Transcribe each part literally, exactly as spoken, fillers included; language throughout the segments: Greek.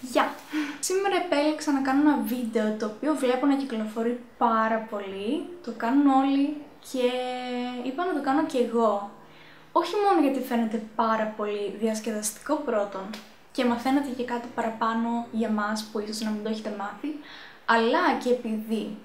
Γεια! Σήμερα επέλεξα να κάνω ένα βίντεο το οποίο βλέπω να κυκλοφορεί πάρα πολύ. Το κάνουν όλοι και είπα να το κάνω και εγώ. Όχι μόνο γιατί φαίνεται πάρα πολύ διασκεδαστικό πρώτον και μαθαίνετε και κάτι παραπάνω για μας που ίσως να μην το έχετε μάθει, αλλά και επειδή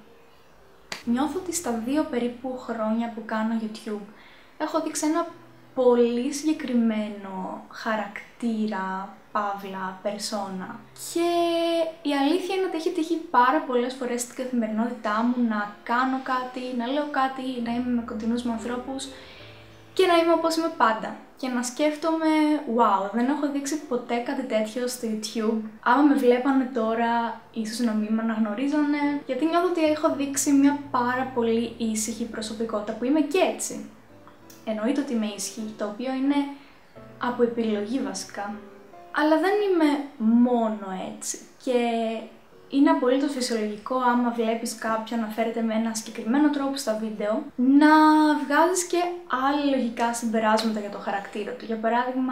νιώθω ότι στα δύο περίπου χρόνια που κάνω YouTube έχω δείξει ένα πολύ συγκεκριμένο χαρακτήρα, παύλα, περσόνα. Και η αλήθεια είναι ότι έχει τύχει πάρα πολλές φορές στην καθημερινότητά μου να κάνω κάτι, να λέω κάτι, να είμαι με κοντινούς μου ανθρώπους και να είμαι όπως είμαι πάντα. Και να σκέφτομαι, wow, δεν έχω δείξει ποτέ κάτι τέτοιο στο YouTube. Άμα με βλέπανε τώρα, ίσως να μην με αναγνωρίζανε, γιατί νιώθω ότι έχω δείξει μια πάρα πολύ ήσυχη προσωπικότητα που είμαι και έτσι. Εννοείται ότι είμαι ήσυχη, το οποίο είναι από επιλογή βασικά. Αλλά δεν είμαι μόνο έτσι και είναι απολύτως φυσιολογικό άμα βλέπεις κάποιον να φέρεται με ένα συγκεκριμένο τρόπο στα βίντεο να βγάζεις και άλλα λογικά συμπεράσματα για το χαρακτήρα του. Για παράδειγμα,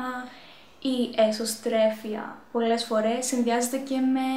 η εσωστρέφεια πολλές φορές συνδυάζεται και με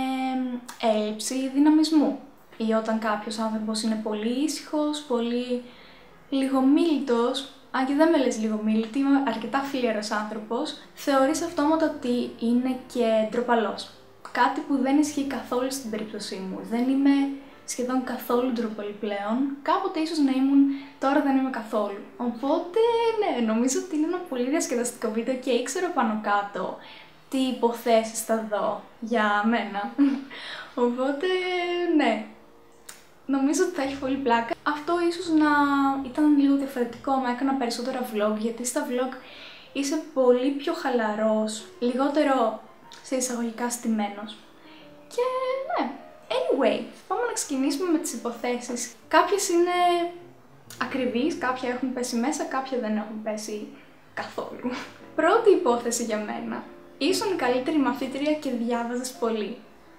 έλλειψη δυναμισμού ή όταν κάποιος άνθρωπος είναι πολύ ήσυχος, πολύ λιγομίλητος. Αν και δεν με λες λιγομίλητη, είμαι αρκετά φλίαρος άνθρωπος, θεωρείς αυτόματα ότι είναι και ντροπαλός. Κάτι που δεν ισχύει καθόλου στην περίπτωσή μου. Δεν είμαι σχεδόν καθόλου ντροπαλή πλέον. Κάποτε ίσως να ήμουν, τώρα δεν είμαι καθόλου. Οπότε, ναι, νομίζω ότι είναι ένα πολύ διασκεδαστικό βίντεο και ήξερα πάνω κάτω τι υποθέσεις θα δω για μένα. Οπότε, ναι. Νομίζω ότι θα έχει πολύ πλάκα. Αυτό ίσως να ήταν λίγο διαφορετικό, μα έκανα περισσότερα vlog, γιατί στα vlog είσαι πολύ πιο χαλαρός, λιγότερο σε εισαγωγικά στημένος. Και ναι, anyway, πάμε να ξεκινήσουμε με τις υποθέσεις. Κάποιες είναι ακριβείς, κάποια έχουν πέσει μέσα, κάποια δεν έχουν πέσει καθόλου. Πρώτη υπόθεση για μένα. Ήσουν η καλύτερη μαθήτρια και διάβαζες πολύ.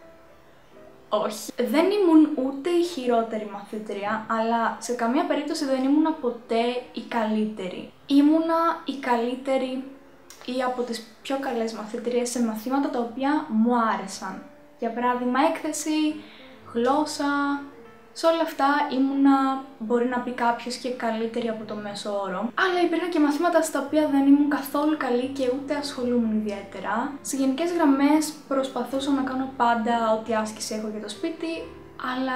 Όχι. Δεν ήμουν ούτε η χειρότερη μαθήτρια, αλλά σε καμία περίπτωση δεν ήμουνα ποτέ η καλύτερη. Ήμουνα η καλύτερη ή από τις πιο καλές μαθήτριες σε μαθήματα τα οποία μου άρεσαν. Για παράδειγμα, έκθεση, γλώσσα, σε όλα αυτά ήμουνα, μπορεί να πει κάποιος, και καλύτερη από το μέσο όρο. Αλλά υπήρχαν και μαθήματα στα οποία δεν ήμουν καθόλου καλή και ούτε ασχολούμουν ιδιαίτερα. Σε γενικές γραμμές προσπαθούσα να κάνω πάντα ό,τι άσκηση έχω για το σπίτι, αλλά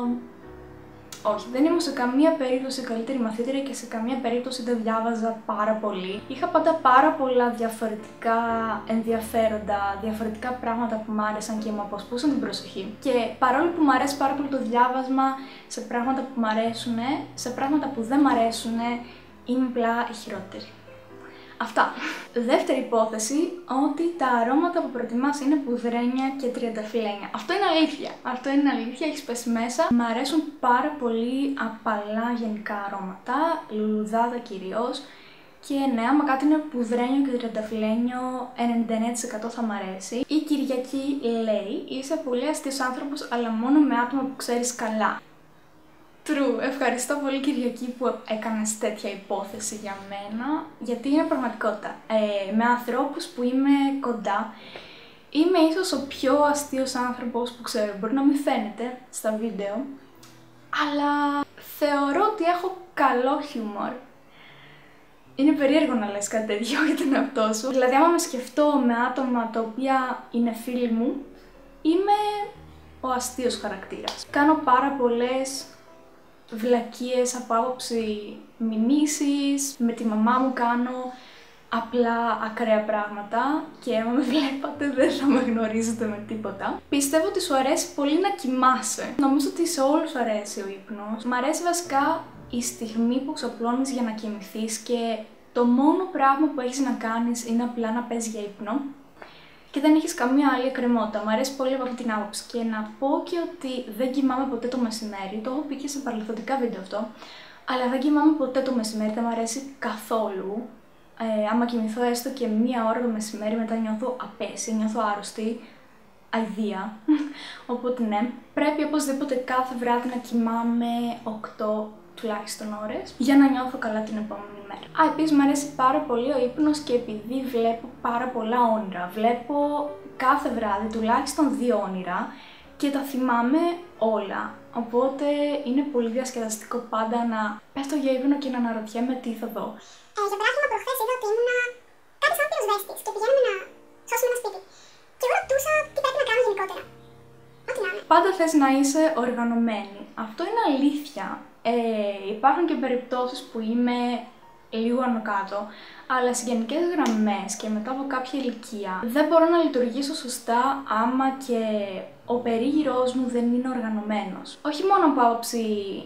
όχι, δεν ήμουν σε καμία περίπτωση καλύτερη μαθήτρια και σε καμία περίπτωση δεν διάβαζα πάρα πολύ. Είχα πάντα πάρα πολλά διαφορετικά ενδιαφέροντα, διαφορετικά πράγματα που μου άρεσαν και μου αποσπούσαν την προσοχή. Και παρόλο που μου αρέσει πάρα πολύ το διάβασμα, σε πράγματα που μου αρέσουν, σε πράγματα που δεν μου αρέσουν, είμαι απλά η χειρότερη. Αυτά. Δεύτερη υπόθεση, ότι τα αρώματα που προτιμάς είναι πουδρένια και τριανταφυλλένια. Αυτό είναι αλήθεια. Αυτό είναι αλήθεια, έχεις πέσει μέσα. Μ' αρέσουν πάρα πολύ απαλά γενικά αρώματα, λουλουδάδα κυρίως. Και ναι, άμα κάτι είναι πουδρένιο και τριανταφυλλένιο, ενενήντα εννέα τοις εκατό θα μ' αρέσει. Η Κυριακή λέει, είσαι πολύ αστείος άνθρωπος, αλλά μόνο με άτομα που ξέρεις καλά. True. Ευχαριστώ πολύ Κυριακή που έκανες τέτοια υπόθεση για μένα, γιατί είναι πραγματικότητα. Ε, με ανθρώπους που είμαι κοντά, είμαι ίσως ο πιο αστείος άνθρωπος που ξέρω. Μπορεί να μην φαίνεται στα βίντεο, αλλά θεωρώ ότι έχω καλό χιούμορ. Είναι περίεργο να λες κάτι τέτοιο για τον εαυτό σου. Δηλαδή, άμα με σκεφτώ με άτομα τα οποία είναι φίλοι μου, είμαι ο αστείος χαρακτήρας. Κάνω πάρα πολλές βλακίες από άποψη μιμήσεις, με τη μαμά μου κάνω απλά ακραία πράγματα και άμα με βλέπατε δεν θα με γνωρίζετε με τίποτα. Πιστεύω ότι σου αρέσει πολύ να κοιμάσαι. Νομίζω ότι σε όλους σου αρέσει ο ύπνος. Μ' αρέσει βασικά η στιγμή που ξαπλώνεις για να κοιμηθείς και το μόνο πράγμα που έχεις να κάνεις είναι απλά να πες για ύπνο και δεν έχεις καμία άλλη εκκρεμότητα. Μ' αρέσει πολύ από αυτή την άποψη. Και να πω και ότι δεν κοιμάμαι ποτέ το μεσημέρι. Το έχω πει και σε παρελθοντικά βίντεο αυτό. Αλλά δεν κοιμάμαι ποτέ το μεσημέρι, δεν μ' αρέσει καθόλου. Ε, άμα κοιμηθώ έστω και μία ώρα το μεσημέρι, μετά νιώθω απέσια, νιώθω άρρωστη. Αηδία. Οπότε ναι, πρέπει οπωσδήποτε κάθε βράδυ να κοιμάμαι οκτώ τουλάχιστον ώρες για να νιώθω καλά την επόμενη μέρα. Α, επίσης μου αρέσει πάρα πολύ ο ύπνος και επειδή βλέπω πάρα πολλά όνειρα. Βλέπω κάθε βράδυ τουλάχιστον δύο όνειρα και τα θυμάμαι όλα. Οπότε είναι πολύ διασκεδαστικό πάντα να πέφτω για ύπνο και να αναρωτιέμαι τι θα δω. Ε, για παράδειγμα, προχθές είδα ότι ήμουνα κάτι σαν πυροσβέστης και πηγαίναμε να σώσουμε ένα σπίτι. Και εγώ ρωτούσα τι πρέπει να κάνω γενικότερα. Ό,τι να είναι. Πάντα θες να είσαι οργανωμένη. Αυτό είναι αλήθεια. Ε, υπάρχουν και περιπτώσεις που είμαι λίγο άνω κάτω, αλλά σε γενικές γραμμές και μετά από κάποια ηλικία δεν μπορώ να λειτουργήσω σωστά άμα και ο περίγυρός μου δεν είναι οργανωμένος. Όχι μόνο από άποψη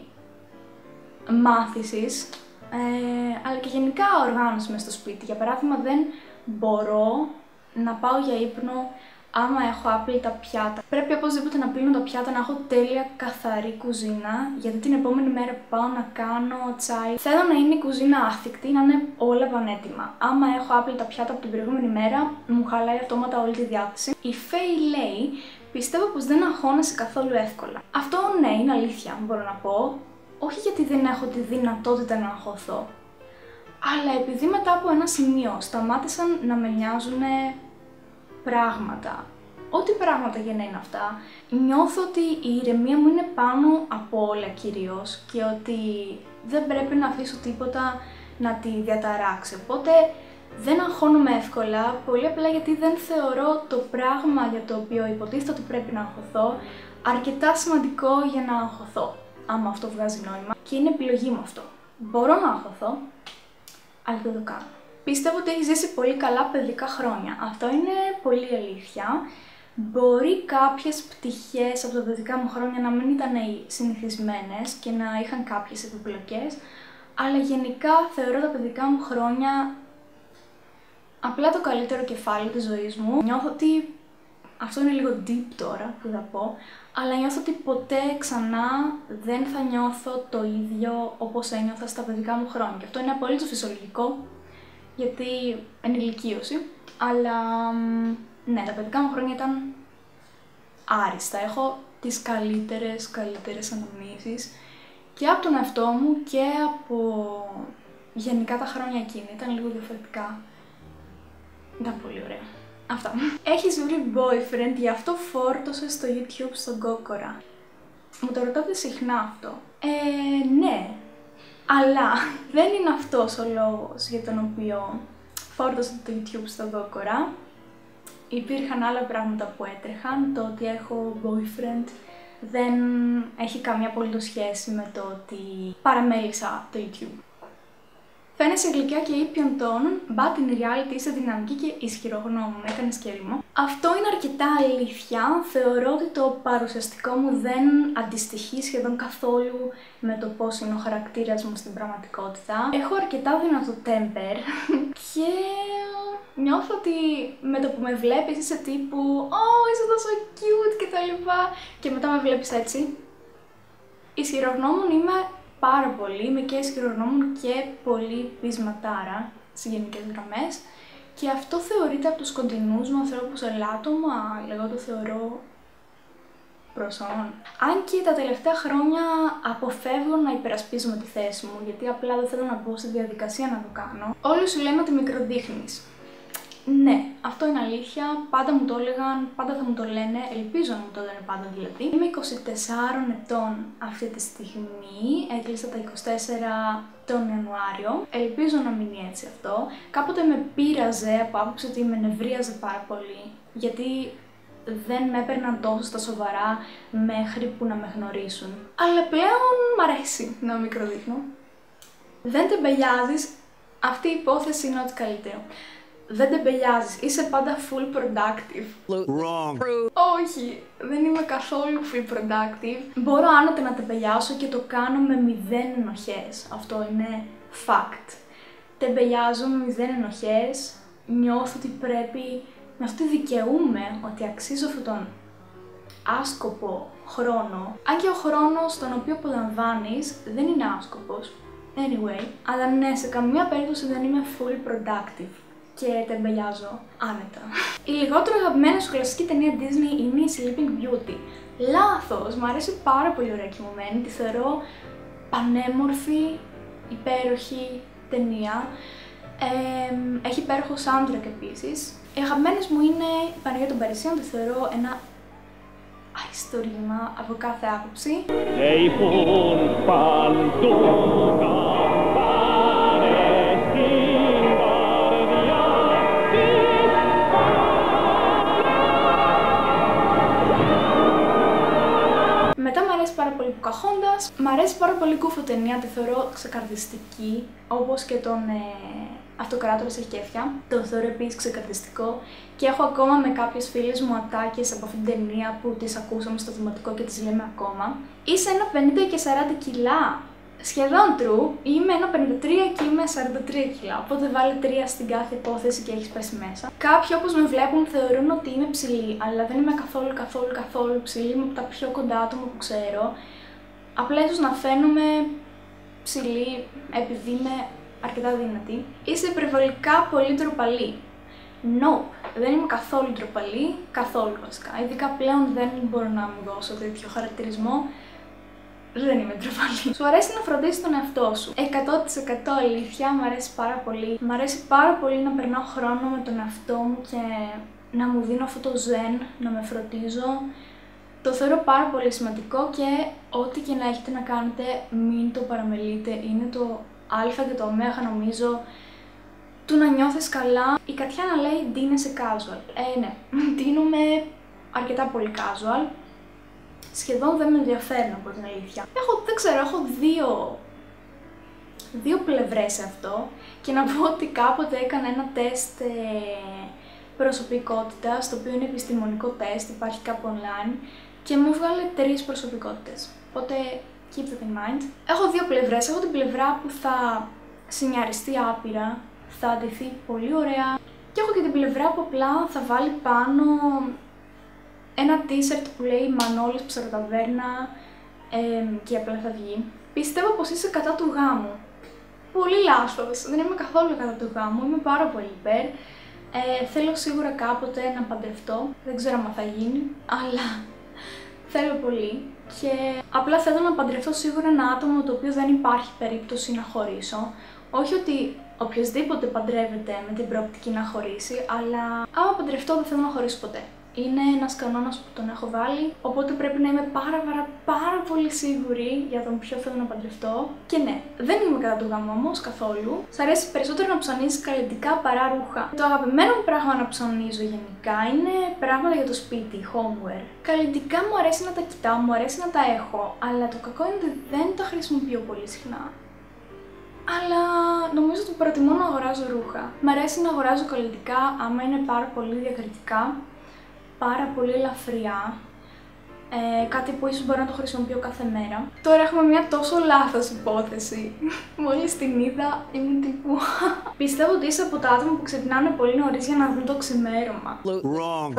μάθησης, ε, αλλά και γενικά οργάνωση μες στο σπίτι. Για παράδειγμα, δεν μπορώ να πάω για ύπνο άμα έχω άπλυτα πιάτα. Πρέπει οπωσδήποτε να πλύνω τα πιάτα, να έχω τέλεια καθαρή κουζίνα, γιατί την επόμενη μέρα που πάω να κάνω τσάι θέλω να είναι η κουζίνα άθικτη, να είναι όλα πανέτοιμα. Άμα έχω άπλυτα πιάτα από την προηγούμενη μέρα, μου χαλάει αυτόματα όλη τη διάθεση. Η Φέη λέει, πιστεύω πως δεν αγχώνεσαι καθόλου εύκολα. Αυτό ναι, είναι αλήθεια, μπορώ να πω. Όχι γιατί δεν έχω τη δυνατότητα να αγχωθώ, αλλά επειδή μετά από ένα σημείο σταμάτησαν να με νοιάζουν πράγματα. Ό,τι πράγματα για να είναι αυτά, νιώθω ότι η ηρεμία μου είναι πάνω από όλα κυρίως και ότι δεν πρέπει να αφήσω τίποτα να τη διαταράξει. Οπότε δεν αγχώνομαι εύκολα, πολύ απλά γιατί δεν θεωρώ το πράγμα για το οποίο υποτίθεται ότι πρέπει να αγχωθώ αρκετά σημαντικό για να αγχωθώ, άμα αυτό βγάζει νόημα, και είναι επιλογή μου αυτό. Μπορώ να αγχωθώ, αλλά δεν το κάνω. Πιστεύω ότι έχει ζήσει πολύ καλά παιδικά χρόνια. Αυτό είναι πολύ αλήθεια. Μπορεί κάποιες πτυχές από τα παιδικά μου χρόνια να μην ήταν οι συνηθισμένες και να είχαν κάποιες επιπλοκές, αλλά γενικά θεωρώ τα παιδικά μου χρόνια απλά το καλύτερο κεφάλαιο της ζωής μου. Νιώθω ότι, αυτό είναι λίγο deep τώρα που θα πω, αλλά νιώθω ότι ποτέ ξανά δεν θα νιώθω το ίδιο όπως ένιωθα στα παιδικά μου χρόνια. Και αυτό είναι απολύτως φυσιολογικό, γιατί ενηλικίωση, αλλά ναι, τα παιδικά μου χρόνια ήταν άριστα. Έχω τις καλύτερες, καλύτερες αναμνήσεις και από τον εαυτό μου και από γενικά τα χρόνια εκείνη. Ήταν λίγο διαφορετικά. Ήταν πολύ ωραία. Αυτά. Έχεις βρει boyfriend, γι' αυτό φόρτωσε στο YouTube στον Κόκορα. Μου το ρωτάτε συχνά αυτό. Ε, ναι. Αλλά δεν είναι αυτός ο λόγος για τον οποίο φόρτωσα το YouTube στον Κόκορα. Υπήρχαν άλλα πράγματα που έτρεχαν. Το ότι έχω boyfriend δεν έχει καμία απολύτως σχέση με το ότι παραμέλησα το YouTube. Φαίνεσαι γλυκιά και ήπιον τόνων, but in reality είσαι δυναμική και ισχυρογνώμων. Έκανες και ρήμα. Αυτό είναι αρκετά αλήθεια. Θεωρώ ότι το παρουσιαστικό μου δεν αντιστοιχεί σχεδόν καθόλου με το πώς είναι ο χαρακτήρας μου στην πραγματικότητα. Έχω αρκετά δυνατό temper και νιώθω ότι με το που με βλέπεις είσαι τύπου «Ω, είσαι τόσο cute» και τα λοιπά, και μετά με βλέπεις έτσι. Ισχυρογνώμων είμαι πάρα πολύ, είμαι και ισχυρογνώμων και πολύ πεισματάρα σε γενικές γραμμές, και αυτό θεωρείται από τους κοντινούς μου ανθρώπους ελάττωμα, αλλά εγώ το θεωρώ προσόν. Αν και τα τελευταία χρόνια αποφεύγω να υπερασπίζομαι τη θέση μου, γιατί απλά δεν θέλω να μπω στη διαδικασία να το κάνω. Όλοι σου λένε ότι μικροδείχνεις. Ναι, αυτό είναι αλήθεια, πάντα μου το έλεγαν, πάντα θα μου το λένε, ελπίζω να μου το λένε πάντα δηλαδή. Είμαι είκοσι τεσσάρων ετών αυτή τη στιγμή, έκλεισα τα είκοσι τέσσερα τον Ιανουάριο, ελπίζω να μείνει έτσι αυτό. Κάποτε με πείραζε από άποψη ότι με νευρίαζε πάρα πολύ, γιατί δεν με έπαιρναν τόσο στα σοβαρά μέχρι που να με γνωρίσουν. Αλλά πλέον μ' αρέσει να μικροδείχνω. Δεν τεμπελιάζεις, αυτή η υπόθεση είναι ό,τι καλύτερο. Δεν τεμπελιάζεις, είσαι πάντα full productive. Wrong. Όχι, δεν είμαι καθόλου full productive. Μπορώ άνωτα να τεμπελιάσω και το κάνω με μηδέν ενοχές. Αυτό είναι fact. Τεμπελιάζω με μηδέν ενοχές, νιώθω ότι πρέπει, με αυτό δικαιούμαι ότι αξίζω αυτόν τον άσκοπο χρόνο. Αν και ο χρόνος τον οποίο απολαμβάνεις δεν είναι άσκοπος, anyway, αλλά ναι, σε καμία περίπτωση δεν είμαι full productive και τεμπελιάζω άνετα. Η λιγότερο αγαπημένη σου κλασική ταινία Disney είναι η Sleeping Beauty. Λάθος, μου αρέσει πάρα πολύ ωραία κοιμωμένη, τη θεωρώ πανέμορφη, υπέροχη ταινία. Ε, έχει υπέροχο soundtrack επίσης. Οι αγαπημένες μου είναι η Παναγία των Παρισίων, το θεωρώ ένα αριστούργημα από κάθε άποψη. Μετά μου αρέσει πάρα πολύ Ποκαχόντας, μ' αρέσει πάρα πολύ Κούφο ταινία, τη θεωρώ ξεκαρδιστική, όπως και τον ε, Αυτοκράτορα σε κέφια, το θεωρώ επίσης ξεκαρδιστικό και έχω ακόμα με κάποιες φίλες μου ατάκες από αυτήν την ταινία που τις ακούσαμε στο δημοτικό και τις λέμε ακόμα. Είσαι ένα πενήντα και σαράντα κιλά, σχεδόν true, είμαι ένα πενήντα τρία και είμαι σαράντα τρία κιλά, οπότε βάλε τρία στην κάθε υπόθεση και έχεις πέσει μέσα. Κάποιοι όπως με βλέπουν θεωρούν ότι είμαι ψηλή, αλλά δεν είμαι καθόλου καθόλου καθόλου ψηλή, είμαι από τα πιο κοντά άτομα που ξέρω. Απλά ίσως να φαίνομαι ψηλή επειδή είμαι αρκετά δυνατή. Είσαι υπερβολικά πολύ ντροπαλή. Nope, δεν είμαι καθόλου ντροπαλή, καθόλου βασικά. Ειδικά πλέον δεν μπορώ να μου δώσω τέτοιο χαρακτηρισμό. Δεν είμαι ντροπαλή. Σου αρέσει να φροντίσεις τον εαυτό σου. εκατό τοις εκατό αλήθεια, μου αρέσει πάρα πολύ. Μου αρέσει πάρα πολύ να περνάω χρόνο με τον εαυτό μου και να μου δίνω αυτό το ζεν, να με φροντίζω. Το θεωρώ πάρα πολύ σημαντικό και ό,τι και να έχετε να κάνετε, μην το παραμελείτε. Είναι το α και το ω νομίζω του να νιώθεις καλά. Η Κατιά να λέει ντύνεσαι casual. Ε, ναι, ντύνομαι αρκετά πολύ casual. Σχεδόν δεν με ενδιαφέρουν από την αλήθεια. Έχω, δεν ξέρω, έχω δύο, δύο πλευρές σε αυτό και να πω ότι κάποτε έκανα ένα τεστ ε, προσωπικότητας, το οποίο είναι επιστημονικό τεστ, υπάρχει κάπου online και μου βγάλε τρεις προσωπικότητες. Οπότε keep that in mind. Έχω δύο πλευρές. Έχω την πλευρά που θα συνιαριστεί άπειρα, θα αντιθεί πολύ ωραία και έχω και την πλευρά που απλά θα βάλει πάνω ένα t-shirt που λέει Μανώλης Ψαροταβέρνα ε, και απλά θα βγει. Πιστεύω πως είσαι κατά του γάμου. Πολύ λάθος. Δεν είμαι καθόλου κατά του γάμου. Είμαι πάρα πολύ υπέρ. Ε, θέλω σίγουρα κάποτε να παντρευτώ. Δεν ξέρω αν θα γίνει, αλλά θέλω πολύ. Και απλά θέλω να παντρευτώ σίγουρα ένα άτομο το οποίο δεν υπάρχει περίπτωση να χωρίσω. Όχι ότι οποιοδήποτε παντρεύεται με την προοπτική να χωρίσει, αλλά άμα παντρευτώ δεν θέλω να χωρίσω ποτέ. Είναι ένας κανόνας που τον έχω βάλει, οπότε πρέπει να είμαι πάρα πάρα πάρα πολύ σίγουρη για τον ποιο θέλω να παντρευτώ. Και ναι, δεν είμαι κατά του γάμου όμως καθόλου. Σ' αρέσει περισσότερο να ψωνίζεις καλλιτικά παρά ρούχα. Το αγαπημένο μου πράγμα να ψωνίζω γενικά είναι πράγματα για το σπίτι, homeware. Καλλιτικά μου αρέσει να τα κοιτάω, μου αρέσει να τα έχω, αλλά το κακό είναι ότι δεν τα χρησιμοποιώ πολύ συχνά. Αλλά νομίζω ότι προτιμώ να αγοράζω ρούχα. Μ' αρέσει να αγοράζω καλλιτικά άμα είναι πάρα πολύ διακριτικά, πάρα πολύ ελαφριά, ε, κάτι που ίσως μπορώ να το χρησιμοποιώ κάθε μέρα. Τώρα έχουμε μια τόσο λάθος υπόθεση. Μόλις την είδα ήμουν τύπου πιστεύω ότι είσαι από τα άτομα που ξυπνάνε πολύ νωρίς για να δουν το ξημέρωμα. Wrong.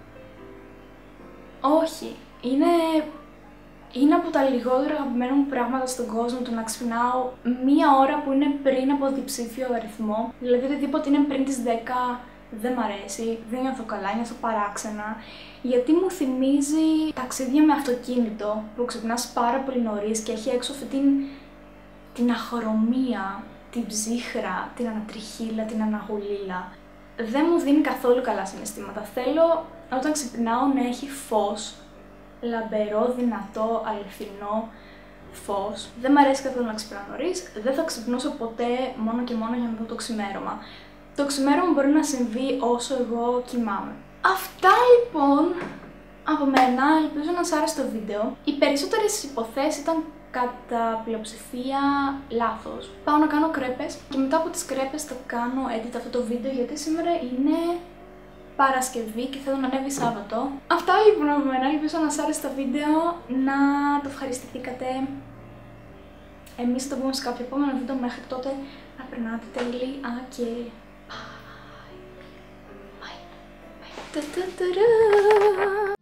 Όχι, είναι... είναι από τα λιγότερα αγαπημένα μου πράγματα στον κόσμο το να ξυπνάω μία ώρα που είναι πριν από διψήφιο αριθμό. Δηλαδή οτιδήποτε είναι πριν τις δέκα δεν μ' αρέσει, δεν νιώθω καλά, νιώθω παράξενα. Γιατί μου θυμίζει ταξίδια με αυτοκίνητο που ξυπνάς πάρα πολύ νωρίς και έχει έξω αυτή την, την αχρωμία, την ψύχρα, την ανατριχύλα, την αναγουλίλα. Δεν μου δίνει καθόλου καλά συναισθήματα. Θέλω όταν ξυπνάω να έχει φως, λαμπερό, δυνατό, αληθινό φως. Δεν μ' αρέσει καθόλου να ξυπνάω νωρίς, δεν θα ξυπνούσα ποτέ μόνο και μόνο για να δω το ξημέρωμα. Το ξημέρωμα μπορεί να συμβεί όσο εγώ κοιμάμαι. Αυτά λοιπόν από μένα, ελπίζω να σας άρεσε το βίντεο. Οι περισσότερες υποθέσεις ήταν κατά πλειοψηφία λάθος. Πάω να κάνω κρέπες και μετά από τις κρέπες θα κάνω edit αυτό το βίντεο γιατί σήμερα είναι Παρασκευή και θέλω να ανέβει Σάββατο. Αυτά λοιπόν από μένα, ελπίζω να σας άρεσε το βίντεο, να το ευχαριστηθήκατε. Εμείς θα το πούμε σε κάποιο επόμενο βίντεο, μέχρι τότε να περνάτε τέλεια και bye. Bye. Bye.